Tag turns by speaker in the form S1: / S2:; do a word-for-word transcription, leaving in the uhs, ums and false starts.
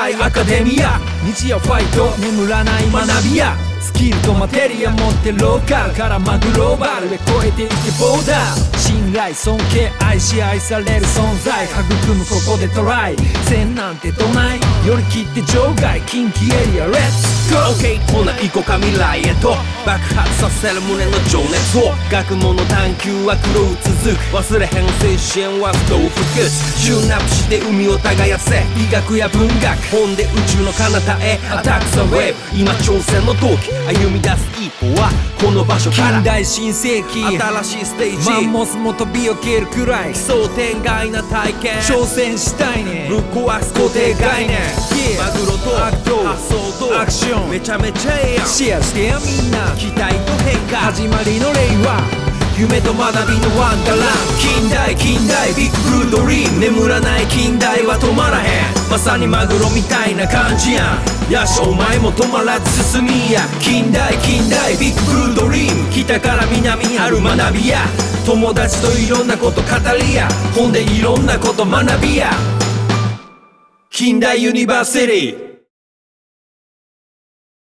S1: 代アカデミア日夜ファイト眠らない学びやスキルとマテリア持ってローカルからまグローバルへ超えていけボーダー信頼尊敬愛し愛される存在育むここでトライ線なんてどない寄り切って場外近畿エリアレッツゴー
S2: OK ほな行こうか未来へと爆発させる胸の情熱を学問の探求は狂う続く忘れへん精神は不動不屈チューンアップして海を耕せ医学や文学本で宇宙の彼方へアタックザウェーブ今挑戦の時歩み出す一歩はこの場所から
S1: 近代新世紀
S2: 新しいステージ
S1: マンモスも飛び起きるくらい
S2: 奇想天外な体験
S1: 挑戦したいね
S2: ぶっ壊す固定概念マグロと発想と
S1: アクション
S2: めちゃめちゃええやん
S1: シェアしてやみんな
S2: 期待と変化
S1: 始まりの令和
S2: 夢と学びのワンダーラン近代近代ビッグブルードリーム眠らない近代は止まらへんまさにマグロみたいな感じやんよしお前も止まらず進みや近代近代ビッグブルードリーム北から南にある学びや友達といろんなこと語りやほんでいろんなこと学びや近代ユニバーシティ